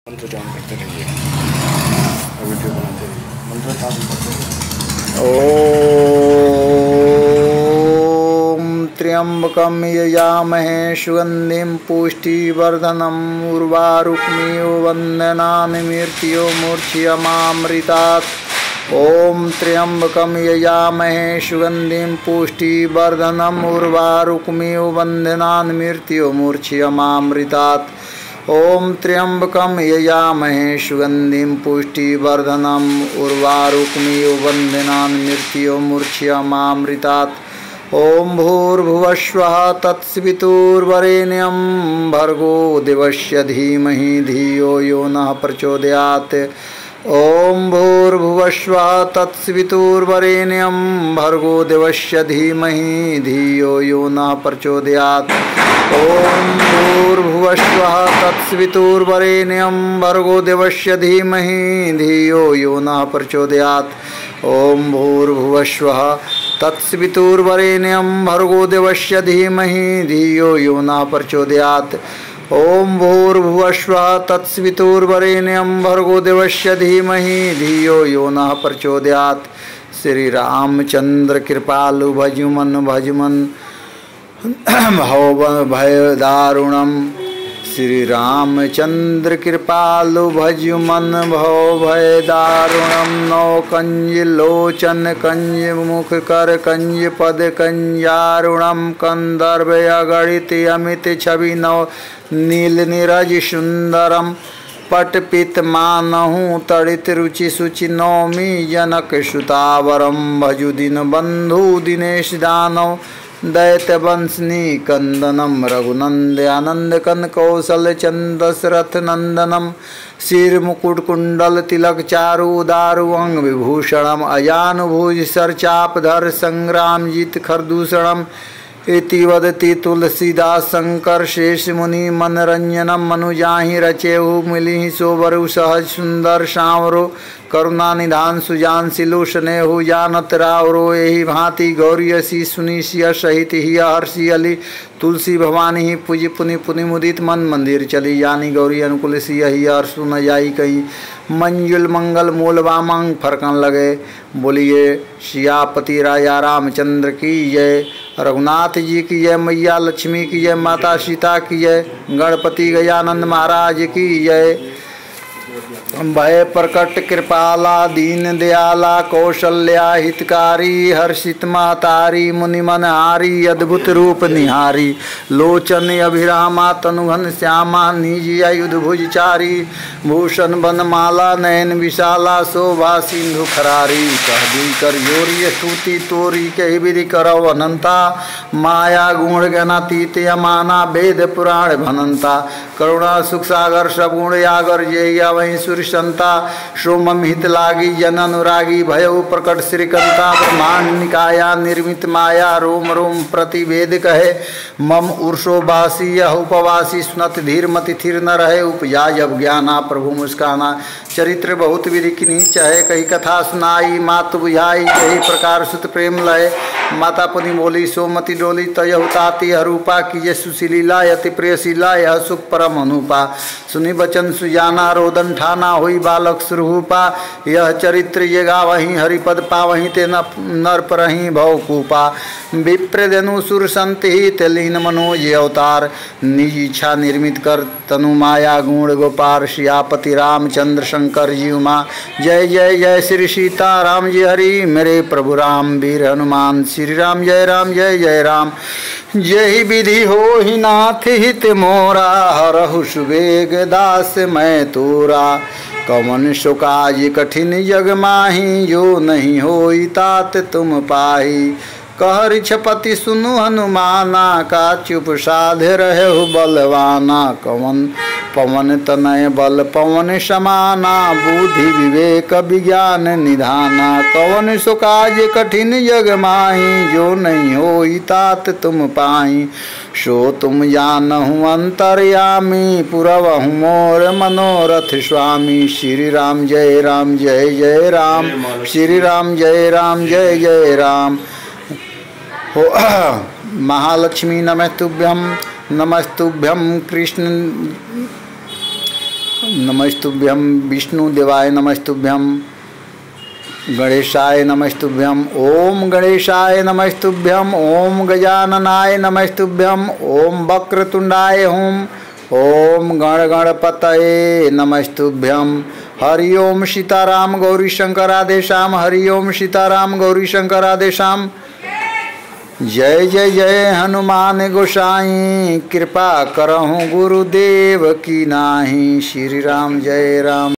मंत्र जान करते रहिए और वीडियो बनाते रहिए। मंत्र जान करते रहिए। ओम त्र्यंबकं यजामहे सुगंधिं पुष्टिवर्धनम् उर्वारुकमिव वन्दनानि मृत्युर्मुक्षीयमामृतात्। ओम त्र्यंबकं यजामहे सुगंधिं पुष्टिवर्धनम् उर्वारुकमिव वन्दनानि मृत्युर्मुक्षीयमामृतात्। ओम त्र्यंबकं यजामहे सुगंधिं पुष्टिवर्धनम् उर्वारुकमिव वन्दनानि मृत्युर्मुक्षीयमामृतात्। ओम भूर्भुवस्वः तत्सवितुर्वरेण्यं भर्गो देवस्य धीमहि धियो यो नः प्रचोदयात्। ओम भूर्भुवस्वः तत्सवितुर्वरेण्यं भर्गो देवस्य धीमहि धियो यो नः प्रचोदयात्। ओम भूर्भुवस्वः तत्सवितुर्वरेण्यं भर्गो देवस्य धीमहि धियो यो नः प्रचोदयात्। ओम भूर्भुवस्वः तत्सवितुर्वरेण्यं भर्गो देवस्य धीमहि धियो यो नः प्रचोदयात्। ओम भूर्भुवस्वः तत्सवितुर्वरेण्यं भर्गो देवस्य धीमहि धियो यो नः प्रचोदयात्। श्री रामचंद्र कृपालु भजमन भजमन भव भय दारुणम। श्री रामचंद्र कृपालु भजमन भव भय दारुणम। नौ कंज लोचन कंज मुख कर कंज पद कंजारुणम। कंदर्भ अगणित अमित छवि नौ नील नीरज सुंदरम। पट पित मानहु तड़ित रुचि सुचि नौमी जनक सुतावरम। भजु दिन बंधु दिनेश दानव दैत्य वंशनी कंदनम। रघुनंद आनंद कन कौशल चंद दशरथ नंदनम। सिर मुकुट कुंडल तिलक चारु दारु अंग विभूषणम। अजानुभुज सरचाप धर संग्राम जीत खरदूषणम। इति वदति तुलसीदास शंकर शेष मुनि मनरंजनम। मनुजाहि रचेहु मिलिहि सोबरु सहज सुंदर सांवरो। करुणा निधान सुजान सिलु स्नेहु जानत रावरो। यही भांति गौरियसी सुनी सिया सहित ही हर्षि अली। तुलसी भवानी ही पूज पुनि पुनि मुदित मन मंदिर चली। यानी गौरी अनुकूल सिया ही हर्षु न जाई कहीं। मंजुल मंगल मूल वामंग फरकन लगे। बोलिए सियापति राजा रामचंद्र की जय। रघुनाथ जी की जय। मैया लक्ष्मी की जय। माता सीता की जय। गणपति गजानंद महाराज की जय। भय प्रकट कृपाला दीन दयाला कौशल्या हितकारी। हर्षित महतारी मुनि मनहारी अद्भुत रूप निहारी। लोचन अभिरामा तनुघन श्यामा निज आयुध भुजचारी। भूषण बनमाला नयन विशाला शोभा सिंधु खरारी। कह दी कर योरी स्तुति तोरी कही विधि करव अनंता। माया गुण गणातीत यमाना वेद पुराण भनंता। करुणा सुख सागर सगुण यागर जय वहीं सूर्य संता। सोमम हित लागी जन अनुरागी भयउ प्रकट श्रीकंता। ब्रह्मांड निकाया निर्मित माया रोम रोम प्रतिवेद कहे। मम उर्सो बासी यह उपवासी सुनत धीर मति थिर न रहे। उपजा जब ज्ञाना प्रभु मुस्काना। चरित्र बहुत विधि किन्हीं चाहे कही कथा सुनाई। मात बुझाई यही प्रकार सुत प्रेम लय। माता पुनि बोली सोमति डोली तयहुताति हरूपा। कीजे सुशीलीला यति प्रियशीला यह सुख परम अनुपा। सुनि बचन सुजाना रोदन ठाना हुई बालक सुरहूपा। यह चरित्र ये गावहीं हरिपद पावहीं ते नर परहीं भव कूपा। विप्र धनु सुर संत ही तेलीन मनोज अवतार। निज इच्छा निर्मित कर तनु माया गुण गोपार। सियापति रामचंद्र शंकर जी उमा। जय जय जय श्री सीता राम जी हरि मेरे प्रभु राम वीर हनुमान। श्री राम जय जय राम। जय विधि हो ही नाथ हित मोरा। हरहु सुबेग दास मैं तोरा। कवन सो काज कठिन जग माही। जो नहीं होई तात तुम पाही। कहरि छपति सुनु हनुमाना। का चुप साध रहु बलवाना। कवन पवन तनय बल पवन समाना। बुद्धि विवेक विज्ञान निधाना। कवन सो काज कठिन जग माही। जो नहीं होई तात तुम पाही। सो तुम जानहु अंतर्यामी। पुरवहु मोर मनोरथ स्वामी। श्री राम जय जय राम। श्री राम जय जय राम। हो महालक्ष्मी नमस्तुभ्यं नमस्तुभ्यं कृष्ण नमस्तुभ्यं विष्णुदेवाय नमस्तुभ्यं गणेशाय नमस्तुभ्यं ओम गणेशाय नमस्तुभ्यं ओम गजाननाय नमस्तुभ्यं ओम वक्रतुंडाय हुम ओम गणगणपतये नमस्तुभ्यं हरि ओम सीताराम गौरी शंकरादेशाम हरि ओम सीताराम गौरी शंकरादेशाम। जय जय जय हनुमान गोसाई कृपा करहु गुरुदेव की नाही। श्री राम जय राम।